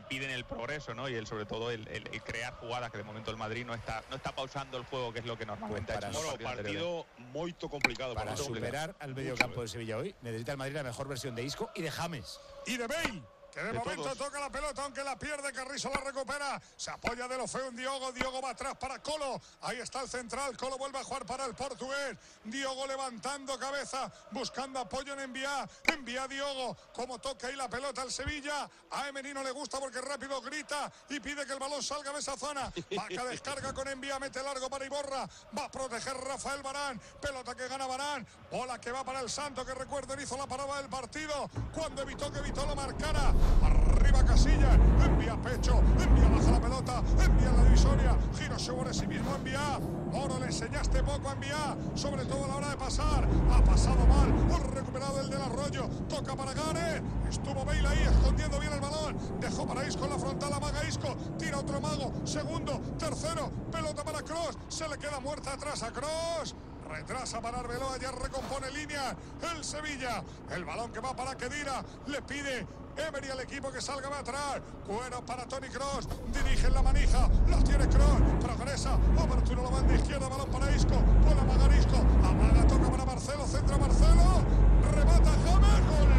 impiden el progreso, ¿no? Y sobre todo el crear jugadas, que de momento el Madrid no está pausando el juego, que es lo que normalmente ha hecho. Partido muy complicado. Para superar al mediocampo de Sevilla hoy, necesita el Madrid la mejor versión de Isco y de James. Y de Bale, que de momento toca la pelota, aunque la pierde, Carrizo la recupera, se apoya de Deulofeu en Diogo va atrás para Colo, ahí está el central, Colo vuelve a jugar para el portugués, Diogo levantando cabeza, buscando apoyo en envía Diogo, como toca ahí la pelota al Sevilla, a Emery no le gusta porque rápido grita y pide que el balón salga de esa zona, Vaca descarga con envía, mete largo para Iborra, va a proteger Rafael Varane, pelota que gana Varane, bola que va para el Santo, que recuerden hizo la parada del partido, cuando evitó lo marcara, arriba Casillas, envía pecho, envía baja la pelota, envía la divisoria, giro sobre sí mismo, envía, Moro le enseñaste poco a enviar, sobre todo a la hora de pasar, ha pasado mal, ha recuperado el del Arroyo, toca para Gane, estuvo Bale ahí escondiendo bien el balón, dejó para Isco en la frontal, amaga Isco, tira otro mago, segundo, tercero, pelota para Kroos, se le queda muerta atrás a Kroos, retrasa para Arbeloa, ya recompone línea el Sevilla, el balón que va para Khedira, le pide Emery al equipo que salga de atrás, Cuero para Toni Kroos, dirige en la manija, lo tiene Kroos, progresa, apertura la banda izquierda, balón para Isco, puede amagar Isco, amaga, toca para Marcelo, centra Marcelo, remata James, gol,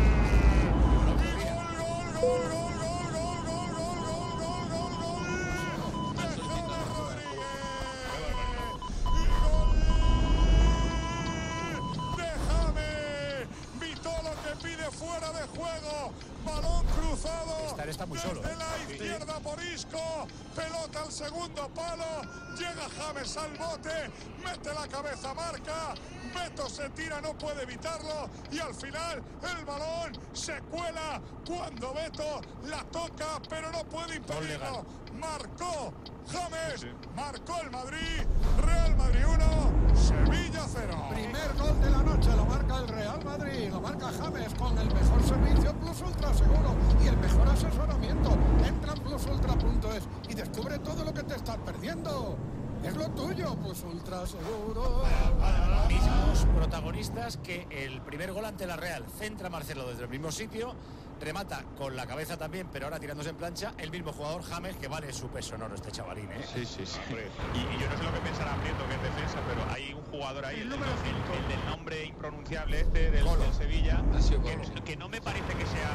pide fuera de juego, balón cruzado, está muy solo, desde la izquierda por Isco, pelota al segundo palo, llega James al bote, mete la cabeza, marca, Beto se tira, no puede evitarlo y al final el balón se cuela cuando Beto la toca, pero no puede impedirlo, marcó James, marcó el Madrid, Real Madrid 1, Sevilla 0. Primer gol de la noche lo marca el Real Madrid, lo marca James con el mejor servicio Plus Ultra seguro y el mejor asesoramiento. Entra en plusultra.es y descubre todo lo que te estás perdiendo. Es lo tuyo, Plus Ultra seguro. Mismos protagonistas que el primer gol ante la Real. Centra Marcelo desde el mismo sitio, remata con la cabeza también, pero ahora tirándose en plancha, el mismo jugador James, que vale su peso sonoro este chavalín, ¿eh? Sí. Y yo no sé lo que pensará Prieto, que es defensa, pero hay un jugador ahí, el del nombre impronunciable del Sevilla, que no me parece que sea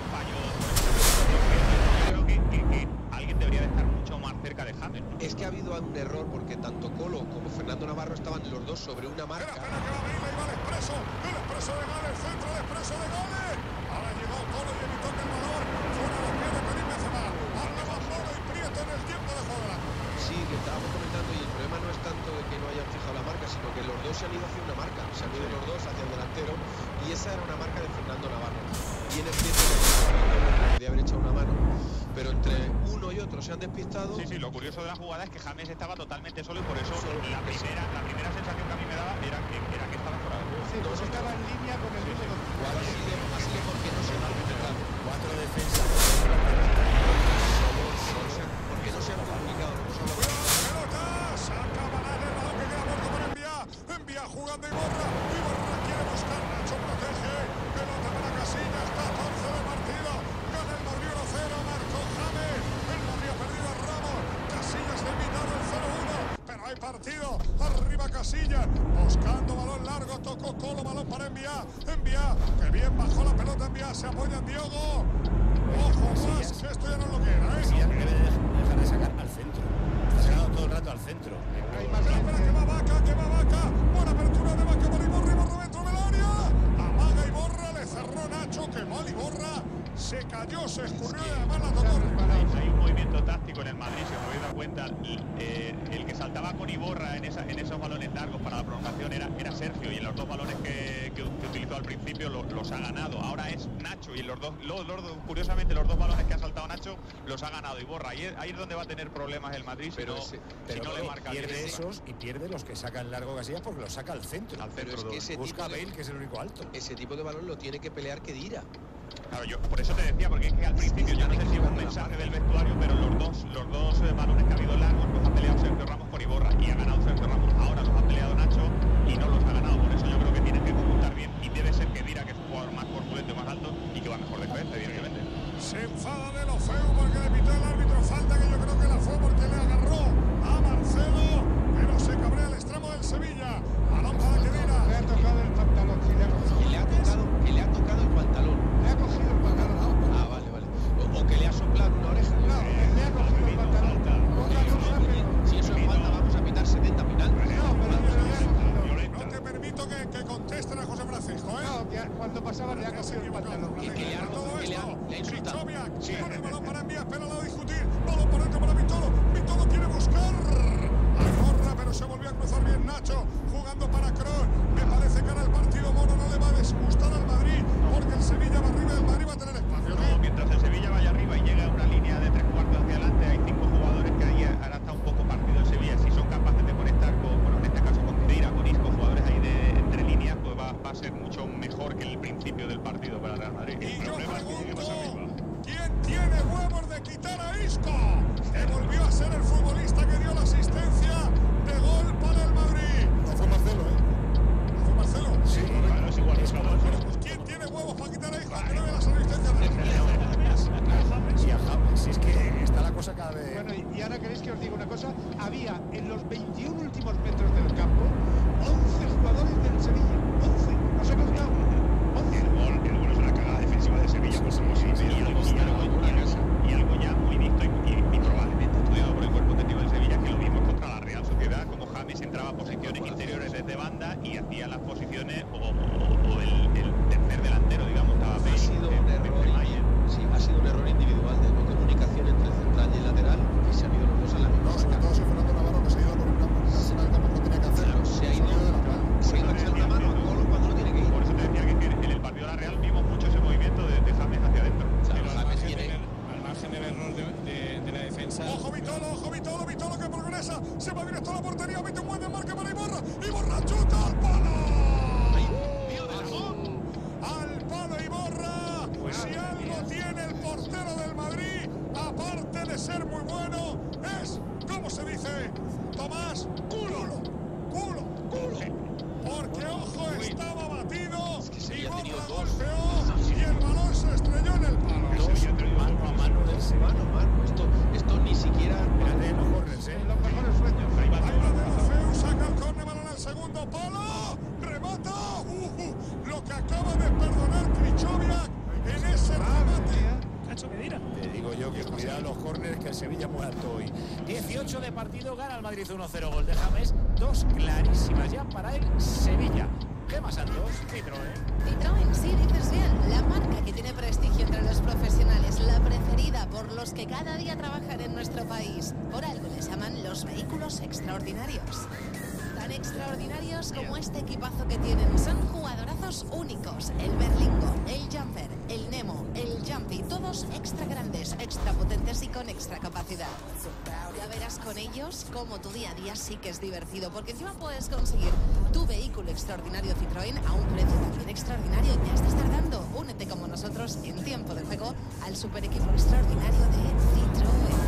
fallo. Creo que alguien debería de estar mucho más cerca de James, ¿no? Es que ha habido un error porque tanto Colo como Fernando Navarro estaban los dos sobre una marca. Espera que va el expreso de Gales, centro de expreso de Gales. Ahora llegó Colo y evitó que el balón fuera a los pies de Karim Benzema. Arriba Moro y Prieto en el tiempo de juego. Sí, que estábamos comentando y el problema no es tanto de que no hayan fijado la marca, sino que los dos se han ido hacia una marca, se han ido los dos hacia el delantero y esa era una marca de Fernando Navarro. Y en el tiempo podía haber echado una mano, pero entre uno y otro se han despistado. Sí, lo curioso de la jugada es que James estaba totalmente solo y por eso la primera sensación que a mí me daba era que estaba fuera de juego. Sí, no estaba en línea con el número. Así de porque no se han complicado. Cuatro defensas. Porque no se han complicado. Pelota, saca Varane, el balón que queda muerto para envía jugando Iborra quiere buscar, Nacho protege, pelota para Casillas, 14 de partido, gana el Madrid 1-0, marcó James, el Madrid ha perdido a Ramos, Casillas ha evitado el 0-1, pero hay partido, arriba Casillas, buscando balón largo, tocó Colo, balón para enviar, que bien bajó la pelota, se apoya en Diogo, ojo más, que esto ya no es lo que era, ¿eh? Casillas debe dejar de sacar al centro, está sacando todo el rato al centro. Espera que va Vaca, buena apertura de Vaca para Iborra dentro del área, amaga Iborra, le cerró Nacho, que mal Iborra, se cayó, se escurrió y además la tocó. Hay un movimiento táctico en el Madrid, si os habéis dado cuenta, el que saltaba con Iborra en esos balones largos para la prolongación era Sergio, y en los dos balones que utilizó al principio los ha ganado. Ahora es Nacho, y los dos, curiosamente, los dos balones que ha saltado Nacho los ha ganado Iborra. Ahí es donde va a tener problemas el Madrid, si no le marca. Pierde esos y pierde los que sacan largo Casillas porque los saca al centro. Pero es que ese busca a Bale, que es el único alto. Ese tipo de balón lo tiene que pelear Khedira. Claro, yo por eso te decía, porque es que al principio yo no sé si es un mensaje del vestuario, pero los dos balones que ha habido largos los ha peleado Sergio Ramos con Iborra y ha ganado Sergio Ramos. Ahora los ha peleado Nacho y no los ha ganado. Por eso yo creo que tienen que conjuntar bien y debe ser Khedira, que es un jugador más corpulento y más alto y que va mejor de cabeza, evidentemente. Se enfada de Deulofeu porque le pitó cuando pasaba le ha cogido el pantalón. Que le ha insultado. Krzyzewski con el balón para enviar, espera a discutir. Balón por dentro para Vitolo. Vitolo quiere buscar a Iborra, pero se volvió a cruzar bien Nacho, jugando para Kroos. Me parece que ahora el partido mono no le va a disgustar al Madrid, porque el Sevilla va arriba y el Madrid va a tener espacio. No, mientras el Sevilla vaya arriba y llegue a una línea de 3 cuartos hacia adelante, hay 5 jugadores que ahí ahora está un poco partido el Sevilla. Si son capaces de conectar con, bueno, en este caso con Keira, con Isco, jugadores ahí de entre líneas, pues va a ser mucho mejor que el principio del partido para el Real Madrid. Y El yo problema es que llegue más arriba. pregunto, ¿quién tiene huevos de quitar a Isco? Que volvió a ser el futbolista que dio la asistencia de gol para el Madrid. No fue Marcelo, ¿eh? ¿No fue Marcelo? Sí, Bueno, es igual, es Bueno, pues ¿quién tiene huevos para quitar a Isco? Que no ve las asistencias de y a James, si es que está la cosa cada vez. Bueno, y ahora queréis que os diga una cosa. Había en los 21 últimos metros del campo 11 jugadores del Sevilla. 11. ¿No se ha contado? 11. El gol es una cagada defensiva de Sevilla, pues como siempre. Y algo ya muy visto y probablemente estudiado por el cuerpo técnico del Sevilla, que lo vimos contra la Real Sociedad, como James entraba a posiciones interiores desde banda y hacía las posiciones o el tercer delantero, digamos, estaba Ha sido un error, sí, ha sido un error individual de comunicación entre el central y el lateral, y se han ido los dos a la misma. No, sobre todo si Fernando Navarro, que se ha ido por el campo, porque al final el campo no tenía que hacer. Claro, se ha ido a echar una mano a Colo cuando no tiene que ir. Por eso te decía que en el partido de la Real vimos mucho ese movimiento de James hacia adentro. Claro, James tiene... al margen del error de la defensa. Ojo Vitolo que progresa, se va directo a la portería, mete un buen desmarque para Iborra, Iborra chuta al palo. Al palo Iborra, si algo tiene el portero del Madrid, aparte de ser muy bueno, es, ¿cómo se dice? Tomás, culo. Porque ojo, estaba batido, Sevilla ha tenido Iborra dos. golpeó y el balón se estrelló en el palo. Mano a mano del Sevilla. Mano. Esto ni siquiera... Espérate, los corners, En los mejores sueños. Ahí va Deulofeu, saca el córner, balón al segundo palo, remata, lo que acaba de perdonar Krzyzewski en ese remate. Te digo yo que cuidado los corners, que el Sevilla es muy alto hoy. 18 de partido, gana el Madrid 1-0, gol de James, 2 clarísimas ya para el Sevilla. Gema Santos, Citroën. Citroën, sí, dices bien, la marca que tiene prestigio entre los profesionales, la preferida por los que cada día trabajan en nuestro país. Por algo les llaman los vehículos extraordinarios. Tan extraordinarios como este equipazo que tienen. Son jugadorazos únicos. El Berlingo, el Jumper, el Nemo, el Jumpy, todos extra grandes, extra potentes y con extra capacidad. Ya verás con ellos cómo tu día a día sí que es divertido, porque encima puedes conseguir tu vehículo extraordinario Citroën a un precio también extraordinario. Ya estás tardando. Únete como nosotros en tiempo de juego al super equipo extraordinario de Citroën.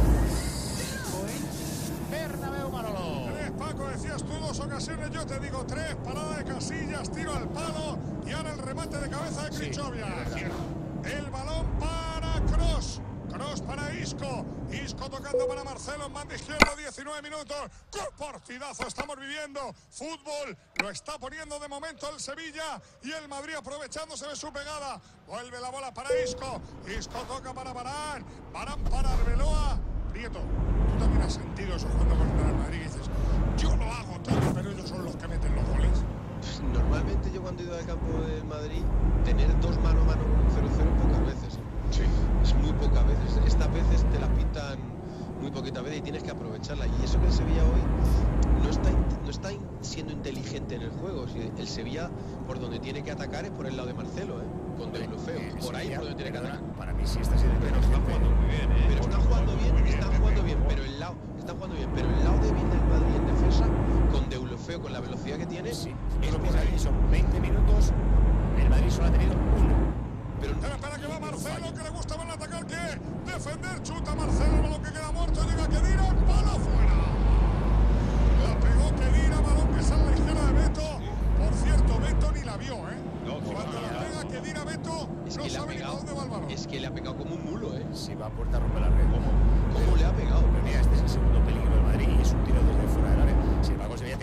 Bernabéu, Manolo. Paco, decías tú 2 ocasiones, yo te digo 3, parada de Casillas, tiro al palo y ahora el remate de cabeza de Krzyzewski. El balón para Kroos para Isco tocando para Marcelo en banda izquierda, 19 minutos. ¡Qué partidazo estamos viviendo! Fútbol lo está poniendo de momento el Sevilla y el Madrid aprovechándose de su pegada. Vuelve la bola para Isco toca para Varane para Arbeloa. Prieto, tú también has sentido eso cuando contra el Madrid y dices, yo lo hago todo, pero ellos son los que meten los goles. Normalmente yo cuando he ido al campo del Madrid, tener 2 mano a mano con un 0-0 pocas veces. Sí. Es muy pocas veces. Estas veces te las pintan muy poquitas veces y tienes que aprovecharla. Y eso que el Sevilla hoy no está siendo inteligente en el juego. El Sevilla por donde tiene que atacar es por el lado de Marcelo, con Deulofeu. Por ahí por donde tiene que atacar. Para mí sí está siendo inteligente. Está jugando muy bien, Pero están jugando bien, pero el lado débil del Madrid en defensa, con Deulofeu, con la velocidad que tiene, Sí, es lo por que ahí. ahí son 20 minutos, el Madrid solo ha tenido 1. Pero Espera que va Marcelo, que le gusta más atacar que defender. Chuta Marcelo, el balón que queda muerto, llega Kedira, palo fuera. La pegó Kedira, balón que sale a la izquierda de Beto. Por cierto, Beto ni la vio, No, Cuando la pega Kedira, Beto es no que le ha sabe ni para pegado. dónde va el balón. Es que le ha pegado como un mulo, Si va a puerta, rompe la red. ¿Cómo le ha pegado? Pero mira, este es el segundo peligro del Madrid y es un tiro desde fuera del área. Sin embargo, se había tenido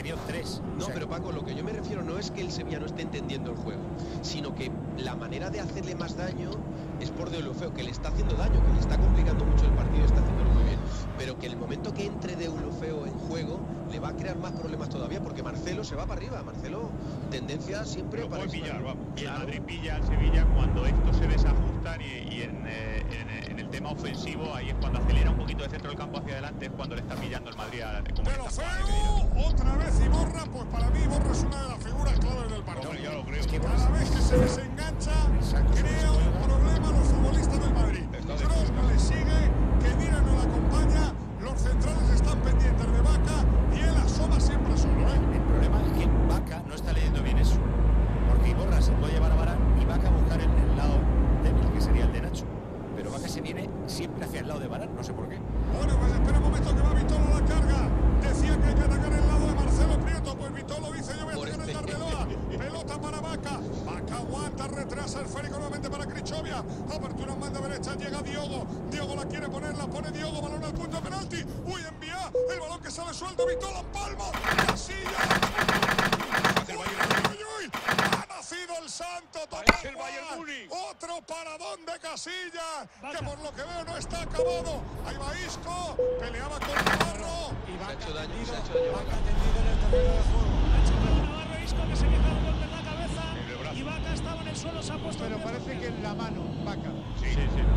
definido 3. No, pero Paco, lo que yo me refiero no es que el Sevilla no esté entendiendo el juego, sino que la manera de hacerle más daño es por Deulofeu, que le está haciendo daño, que le está complicando mucho el partido y está haciéndolo muy bien. Pero que el momento que entre Deulofeu en juego le va a crear más problemas todavía, porque Marcelo se va para arriba. Marcelo, tendencia siempre para pillar, vamos. Y el Madrid pilla al Sevilla cuando estos se desajustan y en el tema ofensivo, ahí es cuando acelera un poquito de centro del campo hacia adelante, es cuando le está pillando el Madrid a Deulofeu, otra vez Iborra, pues para mí Iborra es una de las figuras claves del partido. Ya lo creo. Es que Cada vez que se desengancha, crea un problema a los futbolistas del Madrid. Kroos no le sigue, Kedira no la acompaña, los centrales están pendientes de Vaca y él asoma siempre solo, ¿eh? El problema es que Vaca no está leyendo bien eso. Porque Iborra se puede llevar a Varane y Vaca a buscar el lado débil, que sería el de Nacho. Pero Vaca se viene siempre hacia el lado de Varane, no sé por qué. Bueno, pues espera un momento que va Vitolo a la carga. Decía que hay que atacar el lado de Marcelo Prieto, pues Vitolo dice yo voy a atacar el de Arbeloa. Pelota para Vaca. Vaca aguanta, retrasa el esférico nuevamente para Krichovia. Apertura en banda derecha, llega Diogo. Diogo la quiere poner, la pone Diogo, balón al punto de penalti. Uy, envía el balón que sale suelto, Vitolo, palmo, Casilla. Ha nacido el santo, otro paradón de Casillas, que por lo que veo no está acabado. Ahí va Isco, peleaba con Navarro. Se ha hecho daño, se ha hecho daño. Vaca tendido en el terreno de juego. Ha hecho Navarro, Isco que se queda un golpe en la cabeza y Vaca estaba en el suelo, se ha puesto. Pero parece que en la mano, Vaca. Sí.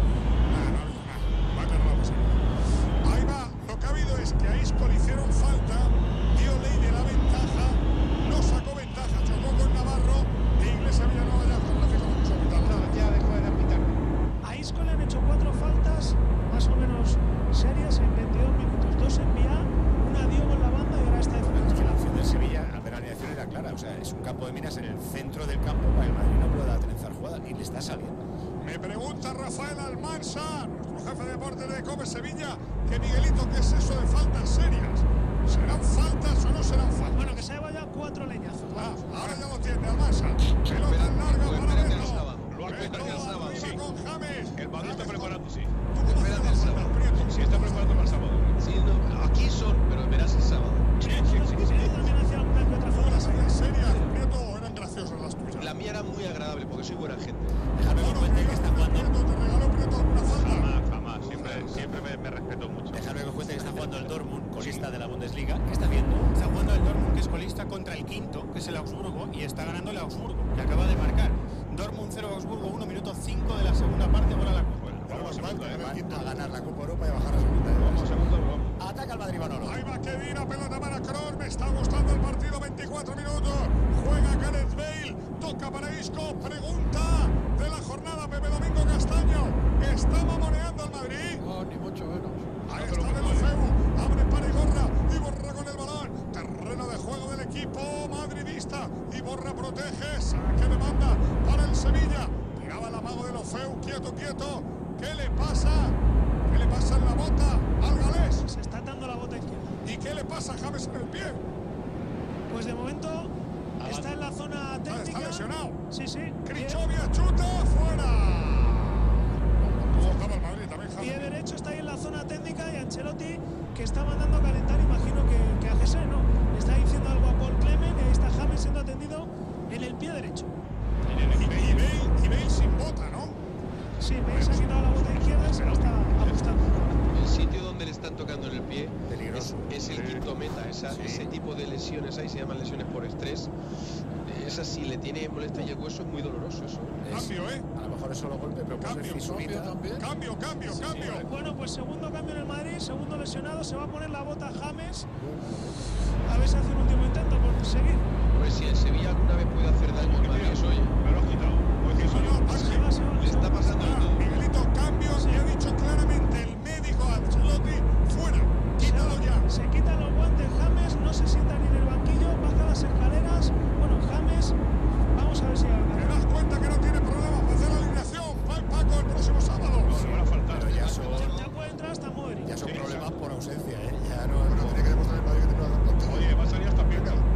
Vaca no va a pasar. Ahí va, lo que ha habido es que a Isco le hicieron falta, dio ley de la ventaja, no sacó ventaja, chocó con Navarro e Iglesias Villanueva ya Ya dejó de pitar. A Isco le han hecho 4 faltas más o menos serias en 22 minutos. 2 en Vía, una Diogo en la banda y ahora está Es que defendiendo. la opción del Sevilla, a ver, la alineación era clara. O sea, es un campo de minas en el centro del campo para que el Madrid no pueda trenzar jugadas. Y le está saliendo. Me pregunta Rafael Almansa, nuestro jefe de deportes de Cope Sevilla, que Miguelito, ¿qué es eso de faltas serias? ¿Serán faltas o no serán faltas? Bueno, que se lleva ya 4 leñazos. Ahora ya lo tiene Almansa. Pelota larga para Espérate el Beto. sábado. Lo esperan el sábado, Arriba sí. con James. El Madrid está preparando, sí. Espérate el sábado. Sí, está preparando para el sábado. Sí, no, aquí son, pero verás el sábado. Sí, también hacía alguna que otra falta. Las serias serias, Prieto, eran graciosas las tuyas. La mía era muy agradable porque soy buena gente. Déjame que cuente que está jugando. ¿Te regaló Prieto alguna falta? Jamás. Siempre me respeto mucho. Déjame que os cuente que está jugando el Dortmund, colista de la Bundesliga. ¿Qué está viendo? Está jugando el Dortmund, que es colista, contra el quinto, que es el Augsburgo, y está ganando el Augsburgo, que acaba de marcar. Dortmund 0, Augsburgo 1, minuto 5 de la segunda parte, gol a la Copa. Vamos a segunda, A ganar la Copa Europa y a bajar a segunda. Vamos a segunda, vamos. Ataca el Madrid, Manolo. Ahí va Kedira, pelota para Kroos, me está gustando el partido, 24 minutos. Juega Gareth Bale, toca para Isco, pregunta de la jornada Pepe Domingo Castaño. ¿Está mamoneando el Madrid? No, ni mucho menos. Ahí está Deulofeu, abre para Iborra con el balón, terreno de juego del equipo madridista, Iborra protege, saque de banda para el Sevilla, tiraba el amago de Deulofeu, quieto, ¿qué le pasa? ¿Qué le pasa en la bota al galés? Se está dando la bota izquierda. ¿Y qué le pasa a James en el pie? Pues de momento está en la zona técnica. Está lesionado. Sí. Krichovia chuta, fuera. ¿Cómo estaba el Madrid también, James? Pie derecho está ahí en la zona técnica y Ancelotti, que está mandando a calentar, imagino que a Jesse, ¿no? Le está diciendo algo a Paul Clement y ahí está James siendo atendido en el pie derecho. Y Bale sin bota, ¿no? Sí, Bale se ha quitado la bota izquierda y se la está ajustando. El sitio donde le están tocando en el pie Peligroso. es el quinto meta. Ese tipo de lesiones ahí se llaman lesiones por estrés. Esa, si le tiene molestia y el hueso, es muy doloroso eso. Cambio, ¿eh? A lo mejor es solo golpe, pero puede ser fissurita. Cambio. Bueno, pues segundo cambio en el Madrid, segundo lesionado, se va a poner la bota James. A ver si hace un último intento por seguir. Pues si el Sevilla alguna vez puede hacer daño al Madrid, eso, oye. Me lo has quitado. Pues que eso yo. Le está pasando de todo. Miguelito, cambios y ha dicho claramente el médico Ancelotti, fuera, quítalo ya. Se quitan los guantes James, no se sienta ni en el banquillo, baja las escaleras. Bueno, James, vamos a ver si Te das cuenta que no tiene problemas para hacer la alineación, Paco, el próximo sábado. No, le van a faltar. Pero ya son puede entrar hasta Modric. problemas por ausencia, ¿eh? Ya Bueno, tiene que demostrar el Madrid que tiene una plantilla. Oye, va a salir hasta Pirca.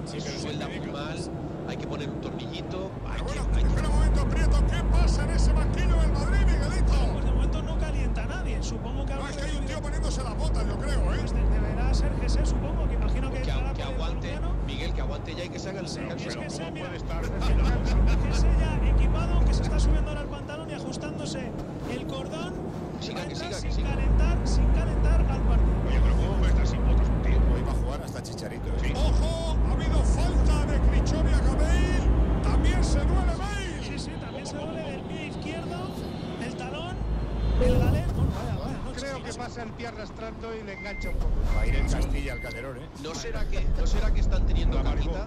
suelda muy mal, hay que poner un tornillito. Espera un momento, Prieto, ¿qué pasa en ese banquillo del Madrid, Miguelito? Pues de momento no calienta a nadie. Supongo que no, es que hay un tío poniéndose las botas, yo creo, ¿eh? Pues deberá ser Jesé, supongo, que imagino que que aguante, Miguel, que aguante ya y que se haga el descanso. ¿Cómo puede estar? Jesé ya equipado, que se está subiendo ahora el pantalón y ajustándose el cordón. Que siga. Sin calentar al partido. Oye, pero ¿cómo puede estar sin botas un tío? Hoy va a jugar hasta Chicharito. Sí. ¡Ojo! Ha habido falta de Krichovia a Bale. También se duele Bale. Sí, también se duele del pie izquierdo, el talón, el galer. Bueno, vaya, no, Creo que pasa el pie arrastrando y le engancha un poco. Va a ir el Castilla al Calderón, ¿eh? ¿No será que están teniendo carita?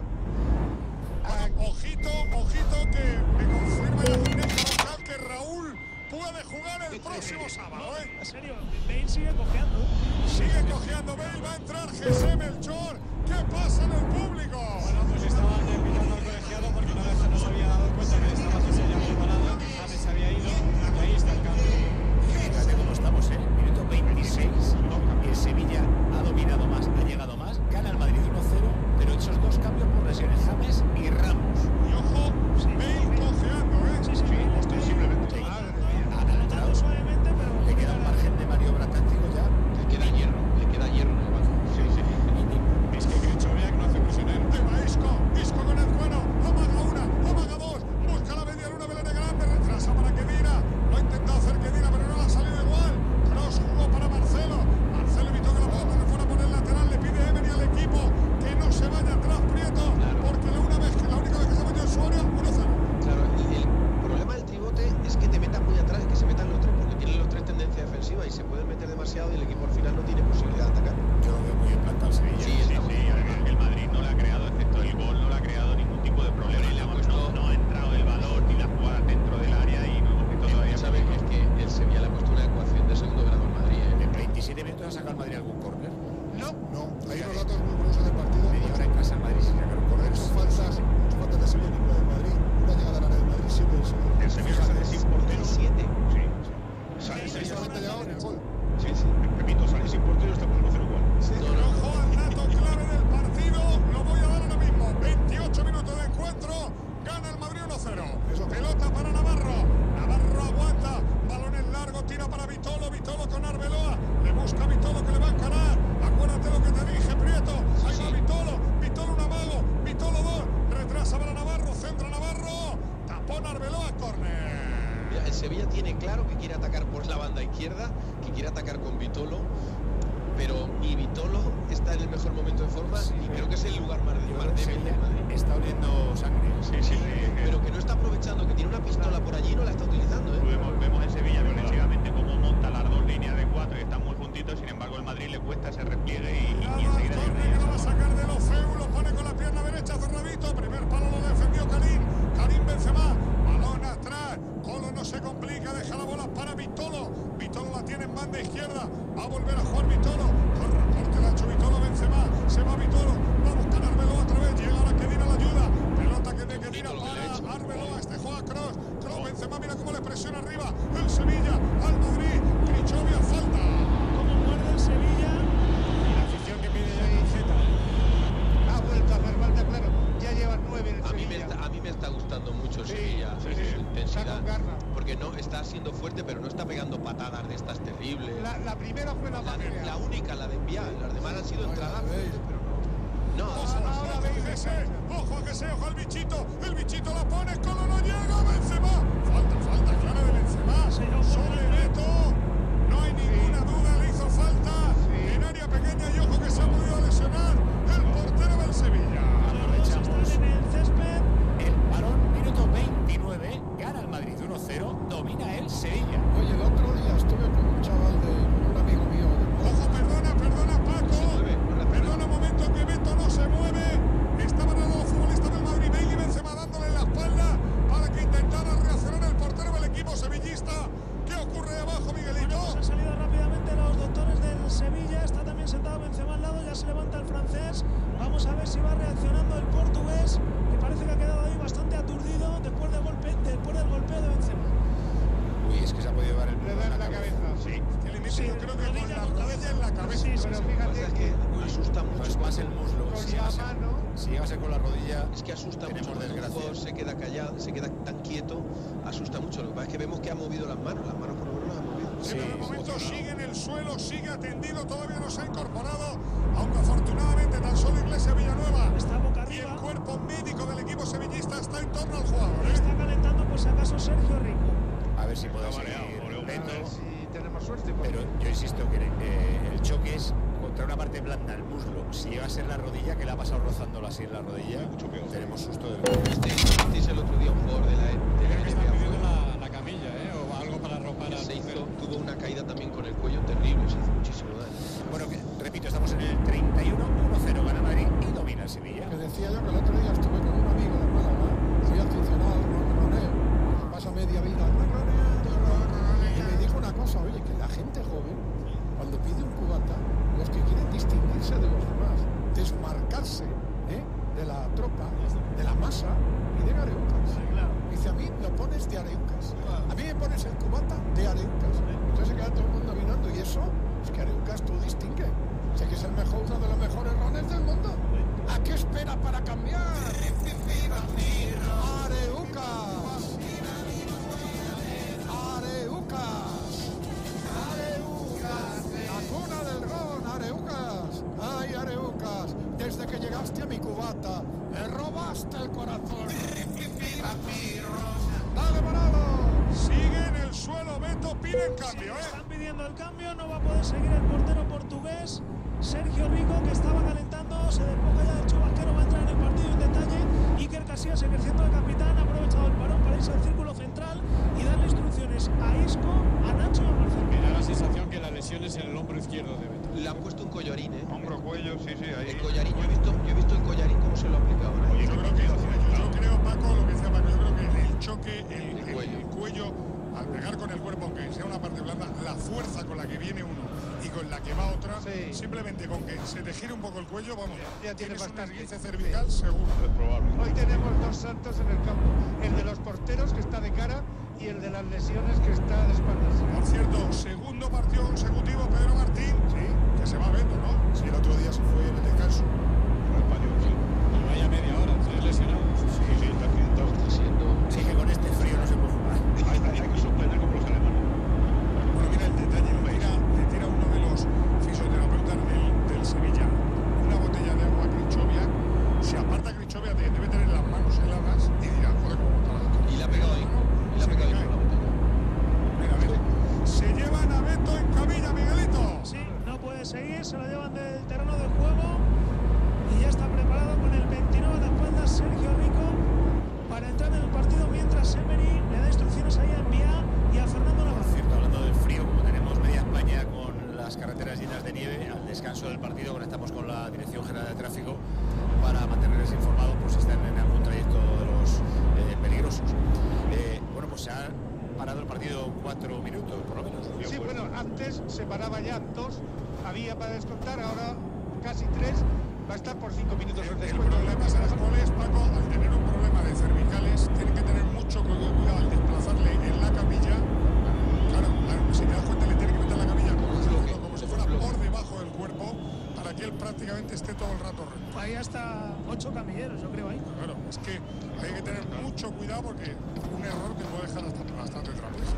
Ojito que me confirma la directa local que Raúl puede jugar el próximo sábado, ¿eh? En serio, Bale sigue cojeando. Sigue cojeando Bale, va a entrar Jesé Melchor. ¿Qué pasa en el público? Bueno, pues estaban invitando al colegiado porque una vez no se había dado cuenta que estaba Jesé ya preparado, James se había ido, ahí está el cambio. Fíjate cómo estamos, ¿eh? Minuto 26. El Sevilla ha dominado más, ha llegado más, gana el Madrid 1-0, pero esos dos cambios por lesiones, James y Ramos. Y ojo, Bale cojeando, ¿eh? Sí, ostensiblemente. Adelantando suavemente, pero Le queda un margen de maniobra táctico ya. Le queda hierro en el banco. Sí. Es que Krichovia no hace presión en Isco con el cuero, amaga una, amaga dos, busca la media luna Belén Grande, retrasa para Kedira, lo ha intentado hacer Kedira, pero no le ha salido igual. Cross jugó para Marcelo evitó que la pelota le fuera por el lateral, le pide Emery al equipo que no se vaya atrás Prieto, porque la única vez que se metió en su área, 1-0. Claro, el problema del tribote es que te metan muy atrás, que se metan los tres, porque tienen los tres tendencia defensiva y se pueden meter demasiado y el equipo al final no tiene posibilidad de atacar. Yo lo veo muy implantado el Sevilla. El Madrid no le ha creado, excepto el gol, no le ha creado ningún tipo de problema. No ha entrado el valor ni la jugada dentro del área y no hemos visto todavía. ¿Sabes? Es que el Sevilla le ha puesto una ecuación de segundo grado al Madrid, ¿eh? En 27 minutos ha sacado el Madrid algún córner. No, hay unos datos muy curiosos del partido. Media hora en casa el Madrid sin sacar un córner. Son faltas de Sevilla, ninguna del Madrid. Una llegada al área del Madrid, 7 del Sevilla. El Sevilla sale sin portero. 7. Sí. Sale solamente llegado en el gol. Sí. Repito, sale sin portero, está por 1-0 igual. Ojo al dato clave del partido, lo voy a dar ahora mismo. 28 minutos de encuentro, gana el Madrid 1-0. Pelota para Navarro aguanta, balón en largo, tira para Vitolo con Arbeloa, le busca a Vitolo que le va a encarar. Acuérdate lo que te dije, Prieto. Ahí va Vitolo un amago, Vitolo 2, retrasa para Navarro, centra Navarro, tapón Arbeloa, córner. Mira, el Sevilla tiene claro que quiere atacar por la banda izquierda, que quiere atacar con Vitolo, pero ni Vitolo está en el mejor momento de forma y creo que es el lugar más débil del Madrid. Está oliendo sangre. Sí, pero que no está aprovechando, que tiene una pistola por allí y no la está utilizando, ¿eh? Vemos en Sevilla defensivamente cómo monta las dos líneas de 4 y están muy juntitos, sin embargo el Madrid le cuesta ese repliegue y enseguida Córner que lo va a sacar de los Feu, lo pone con la pierna derecha cerradito, primer palo lo defendió Karim Benzema, balón atrás, Colo no se complica, deja la bola para Vitolo la tiene en banda izquierda, va a volver a jugar Vitolo, corte la ha hecho Vitolo, Benzema, se va Vitolo, va a buscar Arbeloa otra vez, llega ahora que tira la ayuda, pelota que tira para Arbeloa, este juega Cross, Benzema, mira cómo le presiona arriba, el Sevilla, al Madrid, Krichovia, falta. como muerde el Sevilla. Y la afición que pide ahí Zeta. Ha vuelto a hacer falta, claro. Ya llevan 9 en el Sevilla. A mí me está gustando mucho el Sevilla, su Está intensidad, con garra. porque no está siendo fuerte, pero no está pegando patadas de estas terribles. La primera fue la familia. La única, la de enviar, las demás han sido entradas, pero no. Ahora ojo a Jesé, ojo al bichito, el bichito la pone, Colo no llega, Benzema, falta clara de Benzema, sobre Neto, no hay ninguna duda, le hizo falta, en área pequeña y ojo que se ha podido lesionar el portero del Sevilla. Aprovechamos Están en el césped. el balón, minuto 29, gana el Madrid 1-0, domina el Sevilla. Oye, el otro día estuve con un chaval de un amigo mío. Ojo, perdona Paco, perdona un momento que Beto no se mueve, estaban a los futbolistas del Madrid, Bale y Benzema dándole la espalda para que intentara reaccionar el portero del equipo sevillista. ¿Qué ocurre Sí. Que limite, yo creo que con la rodilla en la cabeza. Pero fíjate que asusta mucho. Pues más el muslo. con Si la llegase- mano. Si llegase con la rodilla, Es que asusta tenemos mucho. Cuando un desgracia. jugador se queda callado, se queda tan quieto, asusta mucho. Lo que pasa es que vemos que ha movido las manos por lo menos las ha movido. Sí, En el sí, momento sí. sigue en el suelo, sigue atendido, todavía no se ha incorporado, aunque afortunadamente tan solo Iglesia Villanueva Está boca y el arriba. cuerpo médico del equipo sevillista está en torno al jugador. Está calentando por si acaso Sergio Rico. A ver si puede Está seguir mareado, el A ver reto. si tenemos suerte. porque- Pero yo insisto que el choque es contra una parte blanda, el muslo. Si llega a ser la rodilla, que le ha pasado rozándola así en la rodilla, Mucho peor. tenemos susto del Visteis el otro día un jugador de la Creo que están NBA pidiendo la camilla, o algo para arropar que al se hizo, portero. tuvo una caída también con el cuello terrible, se hizo muchísimo daño. Bueno, que, repito, estamos en el 31-1-0, gana Madrid y domina el Sevilla. Que decía yo que el otro día estuve con un amigo de Málaga, muy aficionado al ronroneo, pasa media vida ronroneando, y me dijo una cosa, oye, que la gente joven, cuando pide un cubata, los que quieren distinguirse de los demás, desmarcarse de la tropa, de la masa, piden areucas. Dice, a mí lo pones de areucas, a mí me pones el cubata de areucas. Entonces se queda todo el mundo mirando, y eso es que areucas tú distingue. Sé que es el mejor, uno de los mejores rones del mundo. ¿A qué espera para cambiar? Areucas. Areucas. Areucas. La cuna del ron, Areucas. Ay, Areucas. Desde que llegaste a mi cubata, me robaste el corazón. Dale, Manolo. Sigue en el suelo, Beto pide en cambio, Están pidiendo el cambio, no va a poder seguir el portero portugués. Sergio Rico, que estaba calentando, se despoja ya del chubasquero, va a entrar en el partido en detalle. Iker Casillas, ejerciendo de capitán, ha aprovechado el parón para irse al círculo central y darle instrucciones a Isco, a Nacho y a Marcelo. Me da la sensación que la lesión es en el hombro izquierdo de Beto. Le han puesto un collarín, ¿eh? Hombro, cuello, sí, ahí. El collarín, yo he visto el collarín cómo se lo ha aplicado. ¿eh? Yo creo, Paco, lo que decía Paco, yo creo que el choque, el cuello, al pegar con el cuerpo, aunque sea una parte blanda, la fuerza con la que viene uno y con la que va otra, Sí. simplemente con que se te gire un poco el cuello, vamos, Ya tiene tienes un bastante. esguince cervical seguro. Es probable. Hoy tenemos dos santos en el campo. El de los porteros, que está de cara, y el de las lesiones, que está de espaldas. Por cierto, segundo partido consecutivo, Pedro Martín, que se va viendo, ¿no? Sí, el otro día se fue en el descanso. Fue al patio, sí. Y vaya media hora, 3 lesionados. Sí, está accidentado. Está siendo... Sí, que con este frío no se puede jugar. Hay que suspender como los alemanes. Bueno, mira el detalle, le tira uno de los fisioterapeutas del Sevilla una botella de agua a Krichovia, se aparta Krichovia, debe tener las manos heladas y dirá, joder, cómo bota la Y la ha pegado ahí. Y la ha pegado ahí con la botella. Mira, vete. Se llevan a Beto en camilla, Miguelito. Sí, no puede seguir, se lo llevan del terreno de juego y ya está preparado con el 29 de espaldas Sergio Rico para entrar en el partido, mientras Emery le da instrucciones ahí a Envía y a Fernando Por Navarro. cierto, hablando del frío, como tenemos media España con las carreteras llenas de nieve, al descanso del partido conectamos con la Dirección General de Tráfico para mantenerles informados por si están en algún trayecto de los peligrosos. Bueno, pues se ha parado el partido 4 minutos, por lo menos. Sí, bueno, antes se paraba ya 2, había para descontar, ahora casi 3, va a estar por 5 minutos el El descuento. problema es las goles, Paco, al tener un problema de cervicales, tienen que tener mucho cuidado al desplazarle en la camilla. Claro, si te das cuenta, le tiene que meter la camilla como si fuera por debajo del cuerpo para que él prácticamente esté todo el rato recto. Hay hasta 8 camilleros, yo creo, ahí. Claro, es que hay que tener mucho cuidado porque un error te puede dejar hasta bastante tramposo.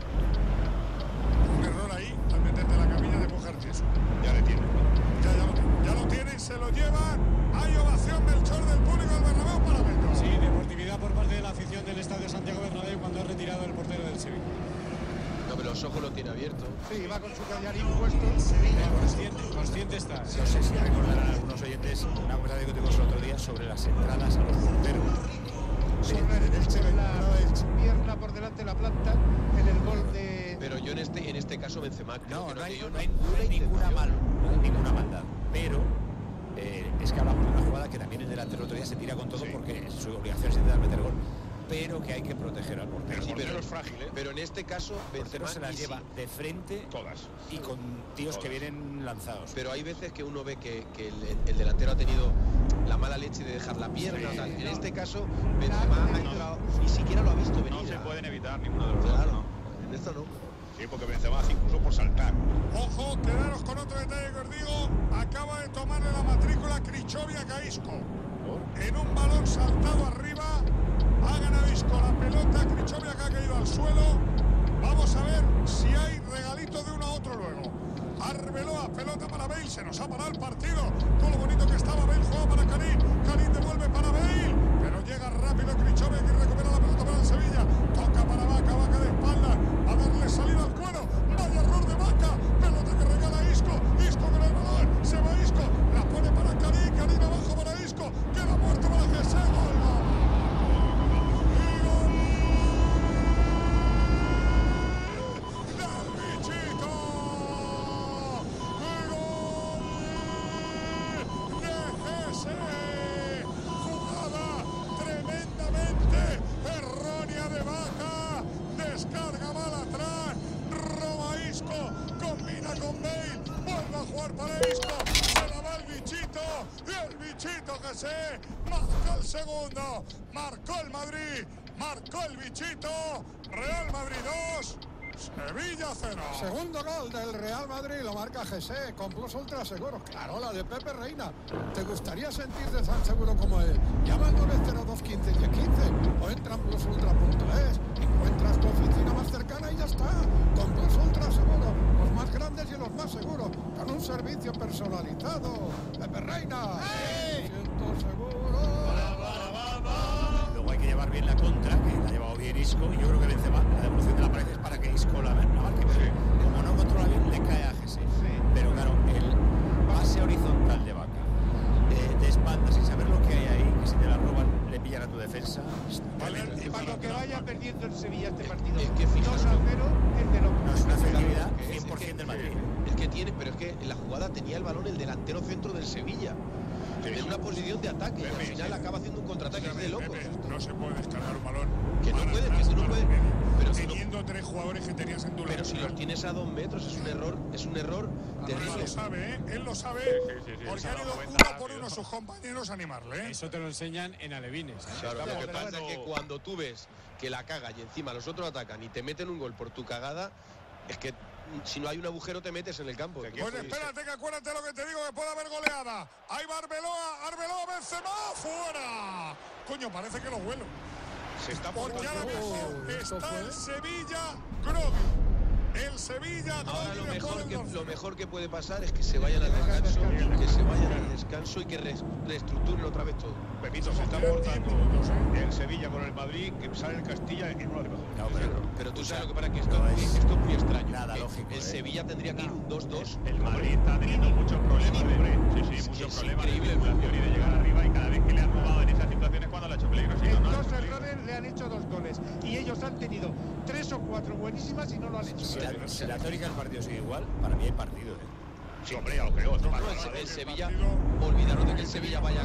Un error ahí, al meterte en la camilla, de cogerte eso. Ya le tiene. Ya lo tienen, se lo llevan. Hay ovación del chor del público del Bernabéu para Beto. Sí, deportividad por parte de la afición del Estadio Santiago Bernabéu cuando ha retirado el portero del Sevilla. No, pero los ojos lo tiene abiertos. Sí, va con su collarín puesto. Consciente está. No sé si recordarán algunos oyentes una conversación que tuvimos el otro día sobre las entradas a los porteros. Sobre la pierna por delante de la planta en el gol de... Pero yo en este caso Benzema creo No, que no hay, dio no hay ninguna maldad. Pero es que hablamos de una jugada que también el delantero el otro día se tira con todo porque su obligación es intentar meter gol. Pero que hay que proteger al portero. Sí, portero es frágil, ¿eh? Pero en este caso El portero Benzema se las ni lleva si- de frente Todas. y con tíos que Todas. vienen lanzados. Pero hay veces que uno ve que el delantero ha tenido la mala leche de dejar la pierna o tal. En este caso Benzema ha entrado, ni siquiera lo ha visto venir. No se pueden evitar ninguno de los dos. Claro, ¿no? en esto no. Sí, porque Benzema hace incluso por saltar. Ojo, quedaros con otro detalle que os digo. Acaba de tomarle la matrícula Krychowiak a Isco. En un balón saltado arriba, ha ganado Isco la pelota, Krychowiak ha caído al suelo. Vamos a ver si hay regalito de uno a otro luego. Arbeloa, pelota para Bale, se nos ha parado el partido. Todo lo bonito que estaba Bale, juega para Karim. Karim devuelve para Bale, pero llega rápido Krychowiak y recupera la pelota para el Sevilla. Toca para Vaca, Vaca de espalda, a darle salida al cuero. Vaya error de Vaca, pelota que regala Isco. Isco con el balón, se va Isco, la pone para Karim, Karim abajo para Isco, queda muerto para que se gol. Marcó el segundo, marcó el Madrid, marcó el Bichito. Real Madrid 2, Sevilla 0. Segundo gol del Real Madrid, lo marca Jesse, con Plus Ultra Seguros. Claro, la de Pepe Reina. ¿Te gustaría sentirte tan seguro como él? Llama al 902 15 10 15 o entra en plusultra.es. Encuentras tu oficina más cercana y ya está. Con Plus Ultra Seguros, los más grandes y los más seguros, con un servicio personalizado. Pepe Reina. ¡Hey! Siento seguro. Luego hay que llevar bien la contra, que la ha llevado bien Isco, y yo creo que Benzema, la devolución de la pared es para que Isco la marque. Sí. Como no controla bien, le cae a Jesse. Sí. Pero claro, el pase horizontal de Vaca, de espalda, sin saber lo que hay ahí, que si te la roban, le pillan a tu defensa. Vale, y para lo que vaya perdiendo el Sevilla este partido, es que 2-0 es de loco. No, es una efectividad 100% del Madrid. Es que tiene, pero es que en la jugada tenía el balón el delantero centro del Sevilla. En una posición de ataque, y al final acaba haciendo un contraataque de loco. No se puede descargar un balón. Que no puedes, que tú no puedes. Pero teniendo tres jugadores que tenías en tu lado. Pero si los tienes a 2 metros es un error terrible. Él lo sabe, ¿eh? Él lo sabe, porque han ido uno por uno sus compañeros a animarle, ¿eh? Eso te lo enseñan en alevines. Claro, lo que pasa es que cuando tú ves que la caga y encima los otros atacan y te meten un gol por tu cagada, es que si no hay un agujero te metes en el campo. Pues espérate, que acuérdate lo que te digo, que puede haber goleada. Ahí va Arbeloa, Benzema, fuera. Coño, parece que lo huelo. Se está porque ahora mismo está el Sevilla Grogui. El Sevilla ahora lo mejor que puede pasar es que se vayan al descanso, y que reestructuren otra vez todo. Pepito, se está portando el Sevilla con el Madrid, que sale el Castilla en uno de mejor. No, pero tú sabes lo que para que esto es muy extraño. Nada lógico. El Sevilla tendría que ir un 2-2. El Madrid está teniendo muchos problemas, muchos problemas de circulación y de llegar arriba, y cada vez que le han jugado en esas situaciones cuando le ha hecho peligro. En 2 errores le han hecho 2 goles y ellos han tenido 3 o 4 buenísimas y no lo han hecho. Si la tónica del partido sigue igual, para mí hay partido, ¿eh? Sí, hombre, ya lo creo. El Sevilla, olvidaros de que el Sevilla vaya.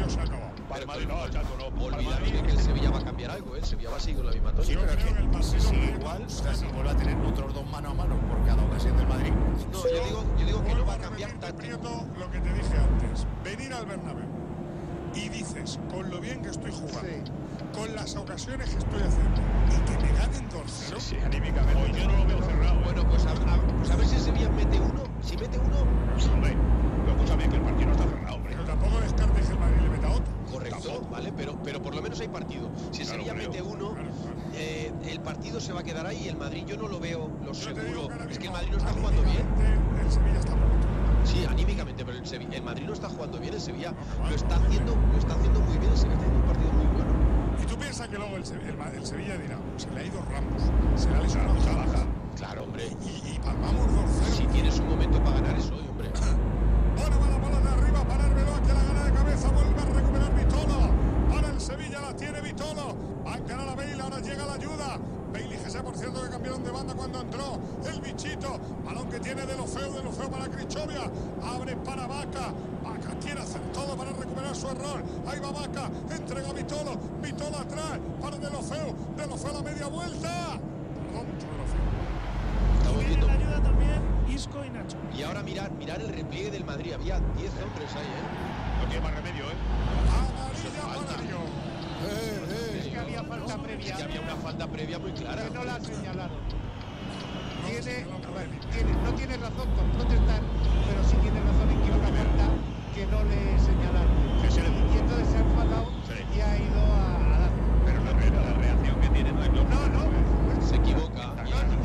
Olvidaros de que el Sevilla va a cambiar algo, ¿eh? El Sevilla va a seguir con la misma tónica. Sí, pero que si sigue igual, o sea, si vuelve a tener otros 2 mano a mano por cada ocasión del Madrid. No, yo digo que no va a cambiar tanto. Lo que te dije antes, venir al Bernabéu y dices, con lo bien que estoy jugando, con las ocasiones que estoy haciendo, y que me ganen 2-0. Sí, anímicamente. Hoy yo no lo veo cerrado. Bueno, pues a ver si el Sevilla mete uno. Si mete uno, hombre, pero escúchame, que el partido no está cerrado, hombre. Pero tampoco descartes que el Madrid le meta otro. Correcto, tampoco. Vale, pero por lo menos hay partido. Si el Sevilla mete uno, el partido se va a quedar ahí. El Madrid yo no lo veo seguro. Es que el Madrid no está jugando bien. El Sevilla está muerto. Sí, anímicamente, pero el Madrid no está jugando bien. El Sevilla lo está haciendo muy bien. El Sevilla está haciendo un partido muy bueno. Y tú piensas que luego el Sevilla dirá, se le ha ido Ramos, se le ha lesionado Salah. Claro, hombre. Y palmamos 2-0. Si tienes un momento para ganar eso hoy, hombre. Bueno, va la bola de arriba para Arbeloa, que la gana de cabeza, vuelve a recuperar Vitolo. Para el Sevilla la tiene Vitolo. Va a encarar a Bale, ahora llega la ayuda. Bale y Jesse, por cierto, que cambiaron de banda cuando entró. El Bichito, balón que tiene de lo feo para Krychowiak. Abre para Vaca. Vaca quiere hacer todo para recuperar su error. Ahí va Vaca, entrega a Vitolo. Vitolo atrás para de lo feo a la media vuelta. Perdón, tiene la ayuda también Isco y Nacho. Y ahora mirar el repliegue del Madrid. Había 10 hombres ahí, No tiene más remedio, Amarilla. Es que había falta previa. Es que había una falta previa muy clara. Que no la ha señalado. Y no tiene razón con protestar, pero sí tiene razón en que una falta que no le señalaron. Y entonces se ha enfadado y ha ido a dar. Pero la reacción que tiene no es lógica. Se equivoca.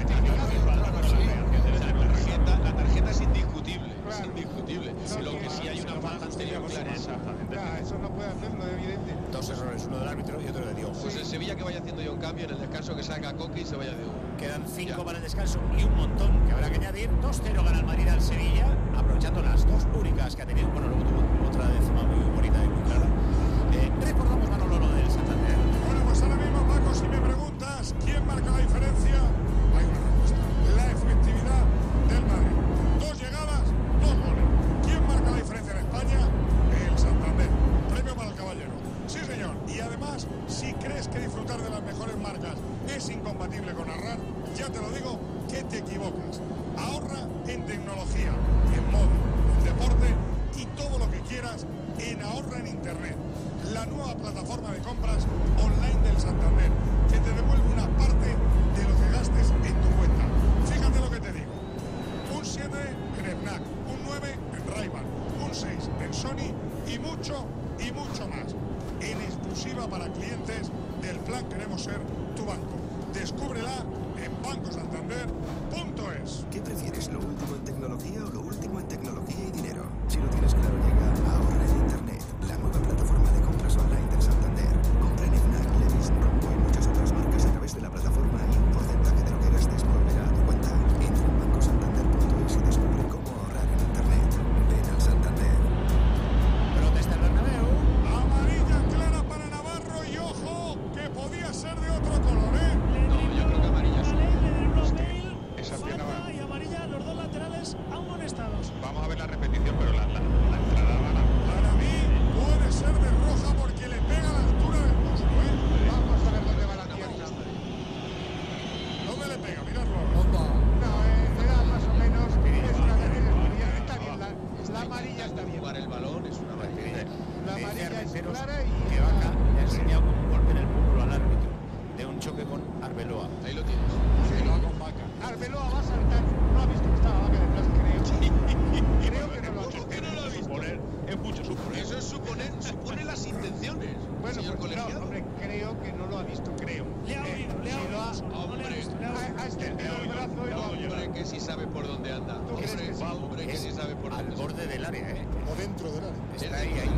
La tarjeta es indiscutible. Es indiscutible. Lo que sí hay una falta anterior clara. Eso no puede hacerlo, evidente. Dos errores, uno del árbitro y otro de Diogo. Pues el Sevilla que vaya haciendo ya un cambio en el descanso, que saca a Coque y se vaya Diogo. Quedan 5 para el descanso y un montón que habrá que añadir. 2-0 gana el Madrid al Sevilla, aprovechando las dos únicas que ha tenido. Bueno, luego tuvo otra décima muy bonita y muy clara. Recordamos, Manolo, lo del Santander. Bueno, pues ahora mismo, Paco, si me preguntas quién marca la diferencia, hay una respuesta. La efectividad del Madrid. 2 llegadas, 2 goles. ¿Quién marca la diferencia en España? El Santander. Premio para el caballero. Sí, señor. Y además, si crees que disfrutar de las mejores marcas es incompatible con ahorrar, ya te lo digo que te equivocas. Ahorra en tecnología, en moda, en deporte y todo lo que quieras en Ahorra en Internet. La nueva plataforma de compras online del Santander, que te devuelve una parte de lo que gastes en tu cuenta. Fíjate lo que te digo. Un 7 en Fnac, un 9 en Ray-Ban, un 6 en Sony y mucho más. En exclusiva para clientes del plan Queremos Ser Tu Banco. Descúbrela en bancosantander.es. ¿Qué prefieres, lo último en tecnología o lo último en tecnología y dinero? Si lo tienes claro, llega a Ahorra en Internet, la nueva plataforma de compras online del Santander. Compra en Fnac, Levi's, Rombo y muchas otras marcas a través de la plataforma y un porcentaje de lo que gastes volverá a tu cuenta. Entra en bancosantander.es y descubre cómo ahorrar en Internet. Ven al Santander. Protesta el Bernabéu. Amarilla clara para Navarro y ojo, que podía ser de otro color, ¿eh? No, yo creo que amarilla es Esa pierna va. Y amarilla, los dos laterales amonestados. Vamos a ver la repetición, pero la entrada va a Para mí puede ser de roja porque le pega a la altura del muslo, ¿eh? Vamos a ver dónde va la pierna. ¿Dónde le pega? Miradlo. No, era más o menos. Está bien, la amarilla está bien. Jugar el balón es una amarilla. La amarilla es clara que y. Vaca le ha enseñado como un golpe en el pómulo al árbitro de un choque con Arbeloa. Ahí lo tienes. Arbeloa va a saltar. No ha visto que estaba Vaca detrás, creo. Creo que no lo ha visto. ¿Por qué no lo ha visto? Es mucho suponer. Eso es supone las intenciones. Bueno, señor pues colegiado. no, hombre, creo que no lo ha visto, creo. Le ha oído, le ha si lo oído. ha- No le ha visto, le ha oído. Ha extendido el brazo y lo ha oído. Hombre, que sí sabe por dónde anda. crees que sí? Hombre, que sí sabe por Al dónde borde del área, ¿eh? O dentro del área. Está ahí.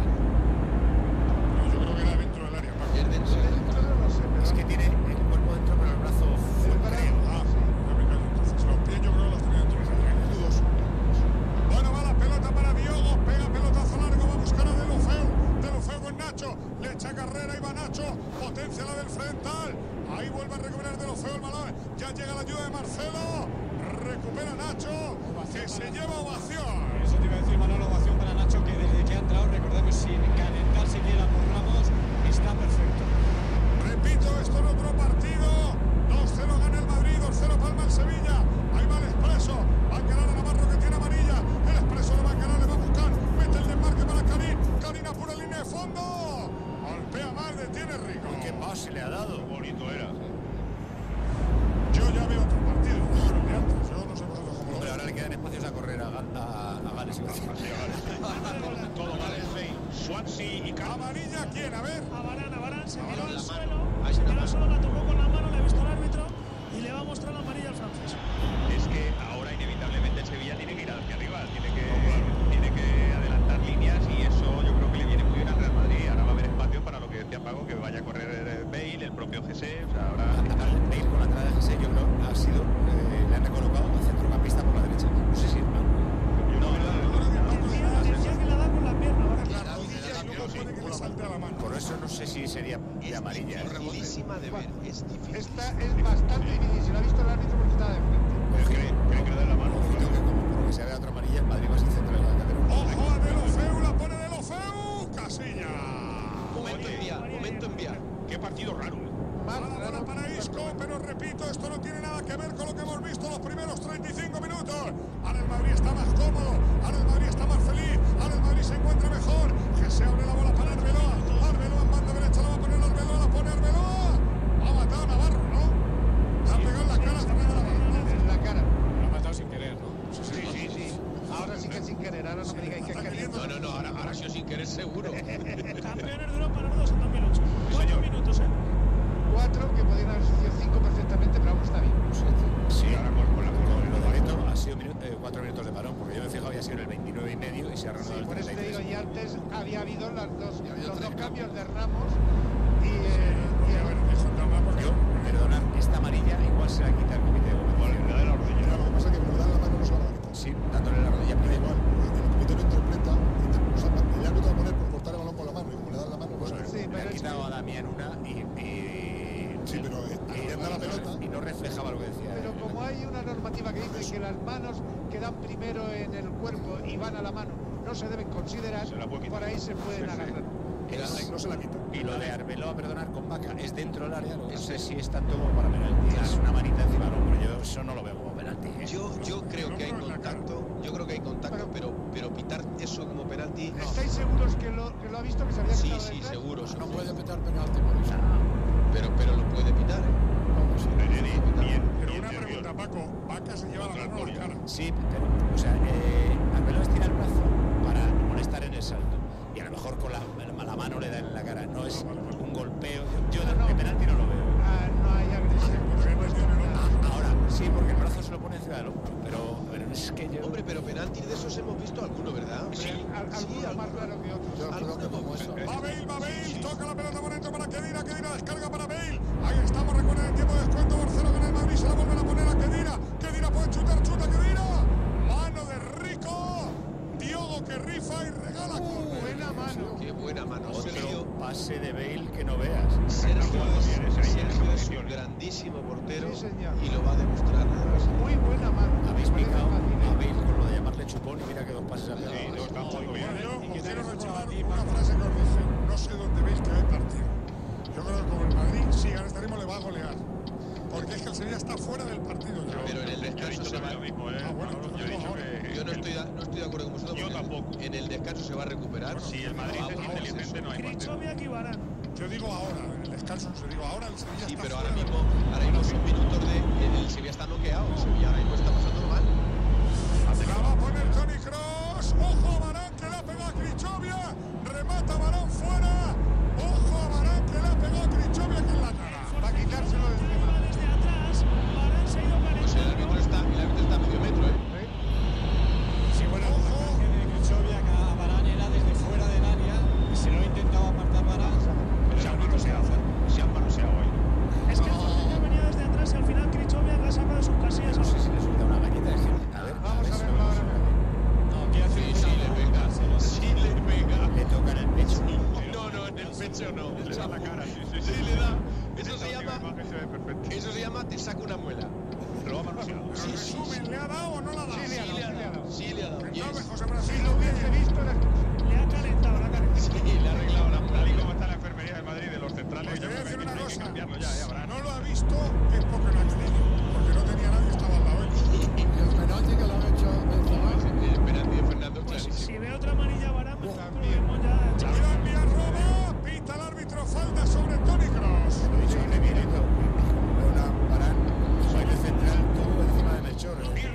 No, yo creo que era dentro del área, Paco. Es dentro del Dentro no lo sé, pero. Es que tiene el cuerpo dentro, pero el brazo fuera. creo. Ah, ya me callo entonces. Los pies yo creo que los tenía dentro del área. Dudoso. Bueno, va la pelota para Diogo. Pega pelotazo largo. Va a buscar a Delofeu. Delofeu con Nacho. Le echa carrera y va Nacho. Potencia la del frontal. Ahí vuelve a recuperar Delofeu el balón. Ya llega la ayuda de Marcelo. Recupera Nacho. Que se lleva ovación. Eso te iba a decir, Manolo, ovación para Nacho, que desde que ha entrado, recordemos, sin calentar siquiera por Ramos, está perfecto. Repito, esto en otro partido. 2-0 gana el Madrid, 2-0 palma el Sevilla. Ahí va el Expreso. Va a encarar a Navarro que tiene amarilla. El Expreso lo va a encarar, le va a buscar. Mete el desmarque para Karim. Karim a pura línea de fondo. Golpea mal, detiene Rico. ¿Qué pase le ha dado? Bonito era. Yo ya veo otro partido. De antes. Yo no sé vosotros cómo lo Hombre, veis. ahora le quedan espacios a correr a Gales. iba a decir. Todo vale. Swansea y Cam. Amarilla, ¿quién? A ver. A Varane se tiró Varane, al la suelo. mano. Ahí Se se la tiró al mano. suelo, la tocó con la mano, le ha visto el árbitro y le va a mostrar la amarilla al francés. Es que ahora inevitablemente el Sevilla tiene que ir hacia arriba, tiene que adelantar líneas y eso yo creo que le viene muy bien al Real Madrid. Ahora va a haber espacio para lo que decía Paco, que vaya a correr Bale, el propio Jesse. O sea, ahora Bale con la entrada de Jesse, yo creo, ha sido, le han recolocado a centrocampista por la derecha. No sé si es mal. Decía que la da con la pierna ahora. La rodilla y luego puede que le salte a la mano. Por eso no sé si sería de amarilla. Es dificilísima de ver. Es difícil. Esta es bastante difícil. Si lo ha visto el árbitro porque estaba de frente. pues cree que le da la mano. Ojito que como por lo que se vea otra amarilla, el Madrid va sin central. Ojo a Delofeu, la pone Delofeu. Casilla. Momento enviar. Qué partido raro. Mala bola para Isco, pero repito, esto no tiene nada que ver con lo que hemos visto los primeros 35 minutos. Ahora el Madrid está más cómodo, ahora el Madrid está más feliz, ahora el Madrid se encuentra mejor. Que se abre la bola para Arbeloa. Arbeloa en banda derecha, la va a poner Arbeloa, la pone Arbeloa. Ha matado a Navarro, ¿no? Le ha pegado en la cara también a Navarro. En la cara. ha reanudado el por eso te 33. digo, y antes había habido los dos cambios de Ramos Perdonad, esta amarilla igual se la quita el comité de competición. Le da la rodilla. Lo que pasa es que como le da la mano no se la va a quitar. Sí, dándole la rodilla, pero Da igual. igual, el comité lo interpreta, o sea, el árbitro va a poner por cortar el balón con la mano y como le da la mano, pues Sí, Le pero ha es quitado a Damián una sí, pero anda la pelota. y no reflejaba lo que decía. Pero como hay una normativa que dice que las manos que dan primero en el cuerpo y van a la mano no se deben considerar, Se la puede quitar. por ahí se pueden agarrar. No se la quita. Y lo de Arbeloa, perdonar, con Vaca es dentro del área. No sé si es tanto como para penalti. Es una manita encima del hombro. Yo eso no lo veo como penalti. Yo creo que hay contacto, pero pitar eso como penalti. ¿Estáis seguros que lo ha visto, que se había Sí, quitado sí, detrás? seguro. No puede petar penalti por eso. Pero lo puede pitar, ¿eh? Pero una pregunta, Paco, Vaca se lleva la mano a la cara. Sí, pero, o sea, Arbeloa estira el brazo para molestar en el salto. Y a lo mejor con la mano le da en la cara. No es un golpeo. Yo de penalti no lo veo. No hay agresión, por supuesto. Ahora, sí, porque el brazo se lo pone encima del hombro. Pero es que yo... Hombre, pero penalti de esos hemos visto alguno, ¿verdad? Algunos más claro que otros. Yo creo que como eso. Va Bale, toca la pelota por dentro para Kedira descarga para Bale. Ahí estamos, recuerden el tiempo de descuento. Barcelona en el Madrid, se la vuelven a poner a Kedira puede chutar, chuta Kedira. Mano de Rico. Diogo que rifa y regala con buena mano. Qué buena mano. Otro pase de Bale que no veas. Sergio es un grandísimo portero Sí, señor. y lo va a demostrar. Muy buena mano. Habéis Me parece picado a fácil. Bale con lo de llamarle chupón y mira que dos pases al lado. Sí, no, está muy bien. Bueno, yo ¿Y os qué quiero tal rechinar el una frase que os dije. No sé dónde veis que hay partido. Yo creo que como el Madrid siga en este ritmo le va a golear. Porque es que el Sevilla está fuera del partido ya. Pero en el Yo he descanso dicho se va. también lo mismo, ¿eh? bueno, Yo he dicho que... Yo no estoy de acuerdo con vosotros. Yo porque tampoco. En el descanso se va a recuperar. Si el Madrid es inteligente, no hay partido. Krichovia y Varane. Yo digo ahora, en el descanso no se digo ahora el Sevilla Sí, está pero fuera ahora mismo son minutos de. El Sevilla está noqueado. El Sevilla ahora mismo está pasando mal. La va a poner Toni Kroos. Ojo a Varane que le ha pegado a Krichovia. Remata Varane fuera. Ojo a Varane que le ha pegado a Krichovia aquí en la cara. Para quitárselo de encima. Va desde atrás. Varane se ha ido Pues el árbitro está a medio metro, ¿eh? Sí, bueno, el ataque de Krichovia a Varane era desde fuera del área y se lo ha intentado apartar Varane. Se han manoseado hoy. Es que el portero venía desde atrás y al final Krichovia la saca de sus casillas. No sé si le suelta una galleta de gente. A ver, Vamos a si verlo lo ahora. No, quiere hacer Sí, le pega. Sí, le pega. le toca en el pecho. No, en el pecho no. Le da la cara, sí. Sí, le da. Eso Esta se última llama. imagen se ve perfecto. Eso se llama te saca una muela. Lo ha manoseado. Pero en resumen, ¿le ha dado o no le ha dado? Sí, le ha dado. Sí, le ha dado. Entonces, Yes. José Brasil, Si lo hubiese visto, era Le ha calentado, le ha calentado. Sí, le ha arreglado la Tal y muela. como está la enfermería de Madrid de los centrales, Pues te yo voy a creo decir que una hay que cosa. cambiarlo ya, habrá. No lo ha visto es porque no ha querido. Porque no tenía nadie, estaba al lado él. Y el penalti que lo ha hecho Benzema. El penalti de Fernando Pues clarísimo. si ve otra amarilla Varane, pues probemos ya. Cuidado, envía Roma. Pita el árbitro, falta sobre Toni Kroos. Lo he dicho en el directo. Como veo una Varane, baile central, todo encima de Melchor.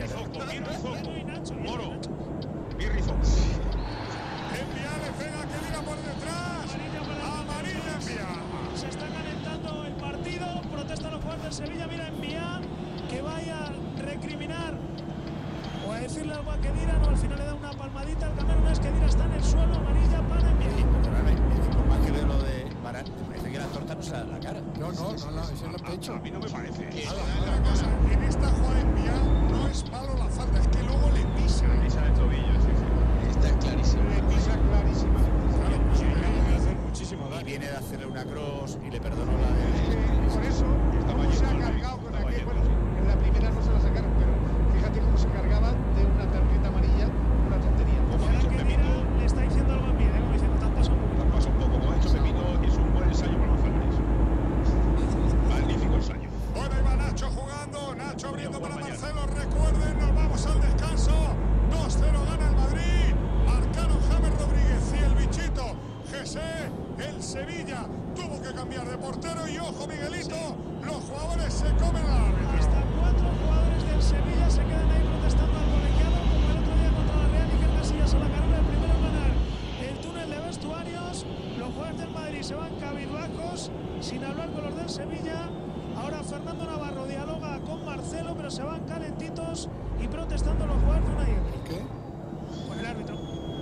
Moro. Birrizo. Envía, le pega, que diga por detrás. Amarilla envía. Se está calentando el partido, protestan los jugadores del Sevilla, mira envía que vaya a recriminar o a decirle algo a Kedira, no, al final le da una palmadita al Camerún, es Kedira está en el suelo, amarilla para enviar. Perdóname, por más que veo lo de Varane, me parece que la torta no se da en la cara. No, es en el pecho. A mí no me parece. Otra cosa, en esta jugada envía no es malo la falta, es que luego le pisa. Pisa el tobillo, sí. Está clarísimo. Le pisa clarísima. Debe hacer muchísimo Y daño. viene de hacerle una cross y le perdonó la de... Por eso, cómo se ha cargado con aquel. Bueno, en la primera no se la sacaron, pero fíjate cómo se cargaba de una tarjeta amarilla, una tontería. Como ha Ahora dicho Kedira Pepito, le está diciendo algo en pie, como diciendo, te has pasado un poco. te pasa un poco. Como ha dicho Pepito, que es un buen ensayo para los Ferraris. Magnífico ensayo. Bueno, ahí va Nacho jugando, Nacho abriendo para Marcelo, recuerden, nos vamos al descanso, 2-0 gana el Madrid, marcaron James Rodríguez y el bichito, José, el Sevilla tuvo que cambiar de portero y ojo Miguelito, los jugadores se comen al árbitro. Hasta 4 jugadores del Sevilla se quedan ahí protestando al colegiado, como el otro día contra la Real, y que Casillas a la carrera, el primero en ganar el túnel de vestuarios. Los jugadores del Madrid se van cabizbajos, sin hablar con los del Sevilla. Ahora Fernando Navarro dialoga con Marcelo, pero se van calentitos y protestando los jugadores de una y otra. ¿Qué? Con el árbitro. Por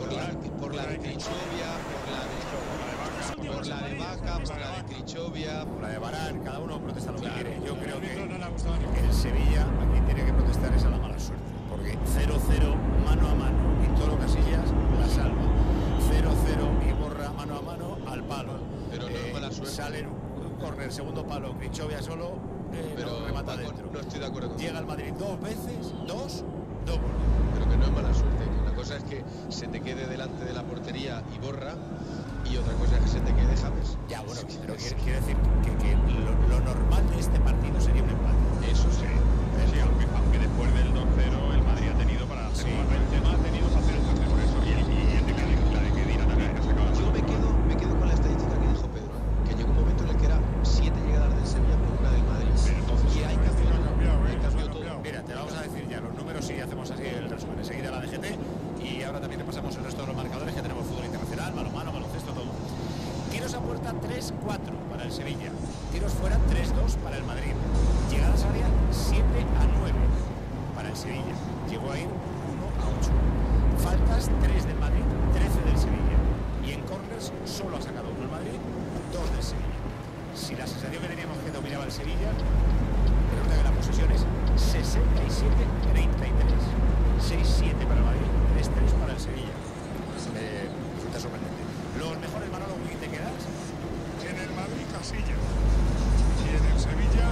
por la de Crichovia, por la de Vaca, por la de Crichovia, por la de Varane, cada uno protesta lo que quiere. Yo creo que No le ha gustado ni el Sevilla aquí tiene que protestar es a la mala suerte, porque 0-0 mano a mano y Tolo Casillas la salva. 0-0 y Borra mano a mano al palo. Pero no es mala suerte. Sale un córner, segundo palo, Crichovia solo, pero no remata Paco, dentro. no estoy de acuerdo contigo. Llega al Madrid 2 veces, 2 goles. Pero que no es mala suerte, que una cosa es que se te quede delante de la portería y Borra, y otra cosa es que se te quede James. Ya, bueno, pero quiere decir que lo normal de este partido sería un empate. Eso sí. Sí, aunque después del 2-0 el Madrid ha tenido para hacer Benzema ha tenido para hacer el 3-0 por eso. Y el de la de Kedira también que se acaba. Yo me quedo con la estadística que dijo Pedro, que llegó un momento en el que era 7 llegadas del Sevilla por una del Madrid. Pero entonces y ahí cambió todo. Mira, te vamos a decir ya los números y hacemos así el resumen. Enseguida la DGT y ahora también repasamos el resto de los marcadores que tenemos: fútbol internacional, balonmano, baloncesto, todo. Tiros a puerta 3-4 para el Sevilla. Tiros fuera 3-2 para el Madrid. Llegadas área 7-9 para el Sevilla. Llegó a ir 1-8. Faltas 3 del Madrid, 13 del Sevilla. Y en corners solo ha sacado 1 el Madrid, 2 del Sevilla. Si la sensación que teníamos que dominaba el Sevilla, resulta que la posesión es 67-33. 6-7 para el Madrid, 3-3 para el Sevilla. Resulta sorprendente. Los mejores, Manolo, ¿quién te quedas? En el Madrid, Casillas. Y en el Sevilla,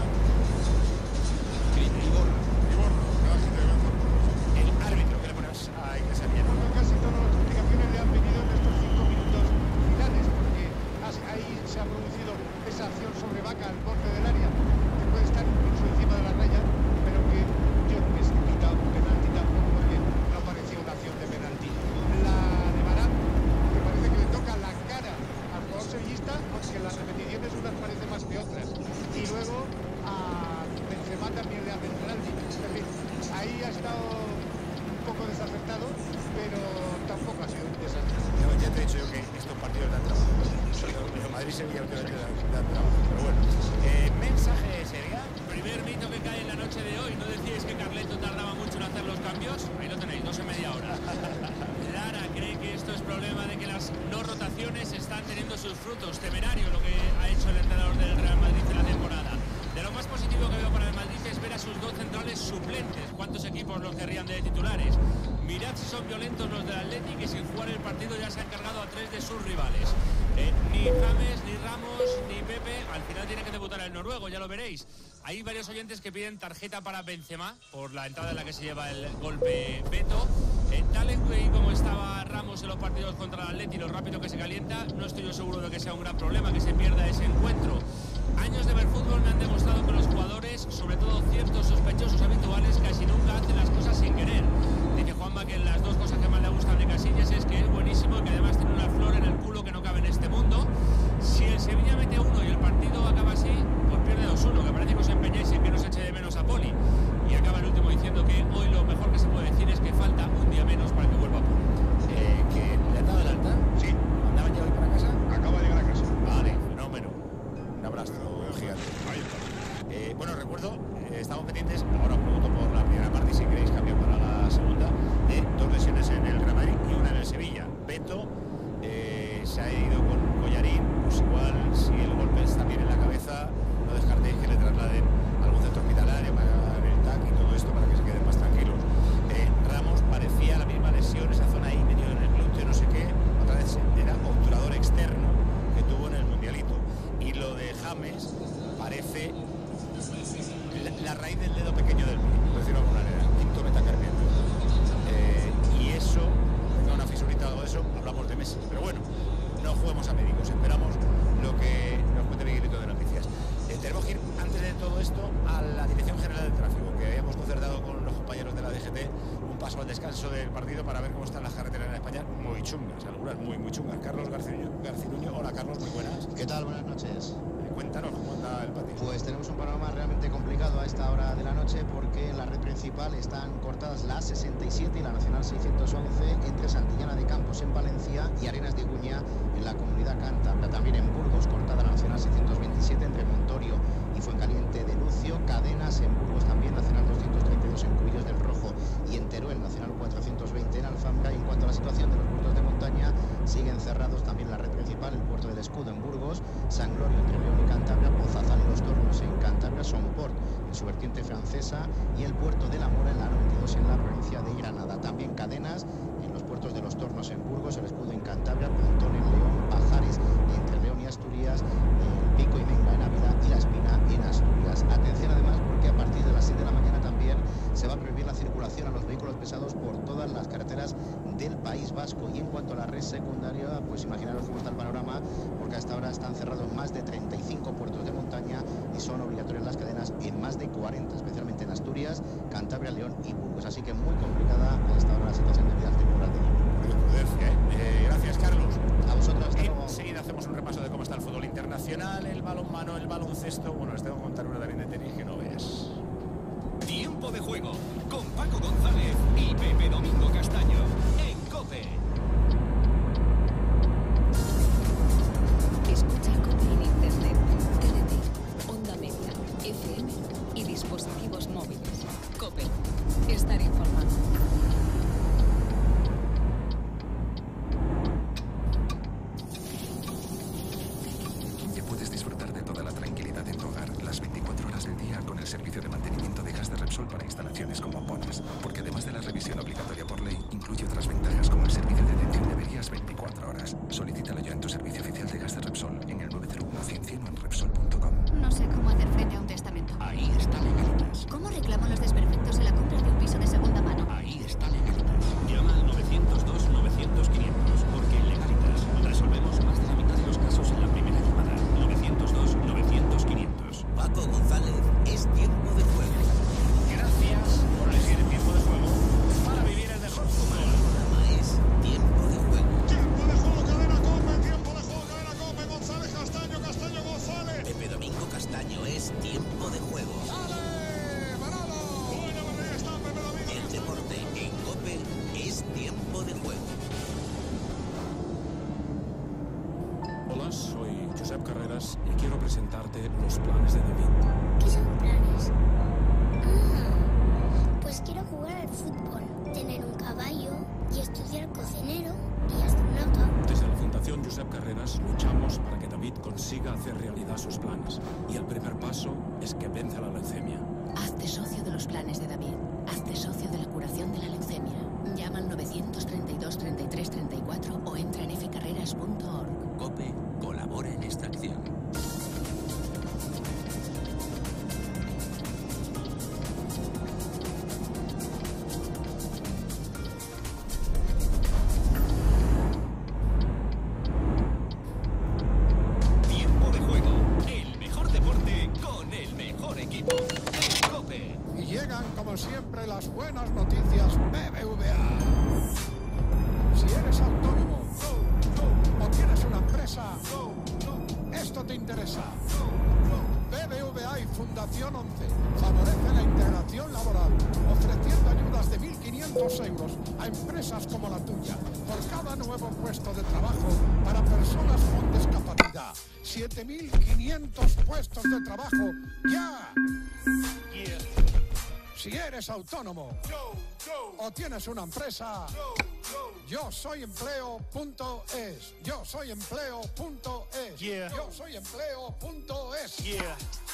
Iborra. El árbitro que le pones a Iglesia Villano. Casi todas las explicaciones le han venido en estos 5 minutos finales, porque ahí se ha producido esa acción sobre Vaca al borde del área, que puede estar incluso encima de la raya, pero que yo no me he quitado un penalti tampoco, porque no parecía una acción de penalti. La de Varane, que parece que le toca la cara al jugador sevillista, aunque las repeticiones unas parecen más que otras. Y luego a Benzema también le hace el penalti. En fin, ahí ha estado un poco desacertado, pero tampoco ha sido un desastre. Ya te he dicho yo que estos partidos dan trabajo. Pero Madrid-Sevilla últimamente dan trabajo. Pero bueno, mensaje sería. Primer mito que cae en la noche de hoy. ¿No decíais que Carleto tardaba mucho en hacer los cambios? Ahí lo tenéis, 2 en media hora. Lara cree que esto es problema de que las no rotaciones están teniendo sus frutos. Temerario lo que ha hecho el entrenador del Real Madrid en la temporada. De lo más positivo que veo para el Madrid es ver a sus 2 centrales suplentes. ¿Cuántos equipos los querrían de titulares? Mirad si son violentos los del Atleti, que sin jugar el partido ya se han cargado a 3 de sus rivales. Ni James, ni Ramos, ni Pepe. Al final tiene que debutar el noruego, ya lo veréis. Hay varios oyentes que piden tarjeta para Benzema por la entrada en la que se lleva el golpe Beto. Tal y como estaba Ramos en los partidos contra el Atleti, lo rápido que se calienta, no estoy yo seguro de que sea un gran problema que se pierda ese encuentro. Años de ver fútbol me han demostrado que los jugadores, sobre todo ciertos sospechosos habituales, casi nunca hacen las cosas sin querer. Dice Juanma que las 2 cosas que más le gustan de Casillas es que es buenísimo y que además tiene una flor en el culo que no cabe en este mundo. Si el Sevilla mete 1 y el partido acaba así, pues pierde 2-1, que parece que os empeñáis en que no se eche de menos a Poli. Y acaba el último diciendo que hoy lo mejor que se puede decir es que falta un día menos para que vuelva a Poli. ¿Que le ha dado el alta? Sí. ¿Andaban ya hoy para casa? Acaba de llegar a casa. Vale, fenómeno. Un abrazo gigante. Ahí está. Bueno, recuerdo, estamos pendientes, ahora os pregunto por la primera parte, si queréis cambiar para la segunda, de 2 lesiones en el Real Madrid y una en el Sevilla. Beto se ha ido con Collarín, pues igual, si el golpe está bien en la cabeza, no descartéis que le trasladen a algún centro hospitalario para dar el TAC y todo esto para que se queden más tranquilos. Ramos parecía la misma lesión, esa zona ahí medio en el glúteo, no sé qué, otra vez era obturador externo que tuvo en el Mundialito. Y lo de James parece la raíz del dedo pequeño del pie, por decirlo de alguna manera, quinto metacarpiano. Y eso, una fisurita o algo de eso, hablamos de meses. Pero bueno, no juguemos a médicos, esperamos lo que nos cuente Miguelito de Noticias. Tenemos que ir, antes de todo esto, a la Dirección General del Tráfico, que habíamos concertado con los compañeros de la DGT un paso al descanso del partido para ver cómo están las carreteras en España, muy chungas, algunas muy chungas. Carlos Garcinuño, hola Carlos, muy buenas. ¿Qué tal? Buenas noches. Cuéntanos cómo anda el patio. Pues tenemos un panorama realmente complicado a esta hora de la noche, porque en la red principal están cortadas la A67 y la Nacional 611 entre Santillana de Campos en Valencia y Arenas de Guña en la Comunidad Cántabra. También en Burgos, cortada la Nacional 627 entre Montorio y Fuencaliente de Lucio. Cadenas en Burgos también, Nacional 232 en Cubillos del Rojo y en Teruel, Nacional 420 en Alfambra. Y en cuanto a la situación de los puntos de Montorio, Escudo en Burgos, San Glorio entre León y Cantabria, Pozazal y Los Tornos en Cantabria, Somport en su vertiente francesa y el puerto de la Mora en la 92 en la provincia de Granada. También cadenas en los puertos de Los Tornos en Burgos, el Escudo en Cantabria, Pontón en León, Pajares entre León y Asturias, el Pico y Menga en Ávila y La Espina en Asturias. Atención además porque a partir de las 6 de la mañana también se va a prohibir la circulación a los vehículos pesados por todas las carreteras del País Vasco. Y en cuanto a la red secundaria, pues imaginaros cómo está el panorama, porque hasta ahora están cerrados más de 35 puertos de montaña y son obligatorias las cadenas en más de 40, especialmente en Asturias, Cantabria, León y Burgos. Así que muy complicada a esta hora la situación de vida temporal de Gracias, Carlos. A vosotros, hasta luego. Enseguida hacemos un repaso de cómo está el fútbol internacional, el balonmano, el baloncesto. Bueno, les tengo que contar una también de tenis que no veas. Tiempo de juego con Paco González y Pepe Domingo Castaño en COPE. Escucha COPE en internet, TDT, onda media, FM y dispositivos móviles. COPE. Estar informado. Ya puedes disfrutar de toda la tranquilidad en tu hogar las 24 horas del día con el servicio de mantenimiento de gas de Repsol para instalaciones como pones. Porque además de la revisión obligatoria por ley, incluye otras ventajas como el servicio de atención de averías 24 horas. Solicítalo ya en tu servicio oficial de gas de Repsol en el 901-100-100 o en Repsol.com. No sé cómo hacer frente a un testamento. Ahí está Legalitas. ¿Cómo reclamo los desperfectos en la compra de un piso de segunda mano? Ahí está Legalitas. Llama al 902-900-500 porque en Legalitas resolvemos más de la mitad de los casos en la primera llamada. 902-900-500. Paco González, es tiempo de juego. Gracias por elegir el tiempo de juego para vivir el mejor fútbol. El programa es tiempo de juego. Tiempo de juego, cadena COPE, tiempo de juego, cadena COPE, González, Castaño, Castaño, González. Pepe Domingo Castaño, es tiempo de juego. Bueno, ahí está Pepe Domingo. El deporte en COPE es tiempo de juego. Hola, soy Josep Carreras y quiero presentarte los planes de David. ¿Qué son planes? Pues quiero jugar al fútbol, tener un caballo y estudiar cocinero y astronauta. Desde la Fundación Josep Carreras luchamos para que David consiga hacer realidad sus planes. Y el primer paso es que venza la leucemia. Hazte socio de los planes de David. Hazte socio de la curación de la leucemia. Llama al 932 33 34 o entra en fcarreras.org. COPE colabora en esta acción. Tiempo de juego. El mejor deporte con el mejor equipo. En COPE. Y llegan, como siempre, las buenas noticias BBVA. Si eres autónomo o tienes una empresa, esto te interesa. BBVA y Fundación 11 favorece la integración laboral, ofreciendo ayudas de 1.500 euros a empresas como la tuya por cada nuevo puesto de trabajo para personas con discapacidad. 7.500 puestos de trabajo ya. Si eres autónomo o tienes una empresa, yo soy empleo.es. Yo soy empleo.es. Yo soy empleo.es.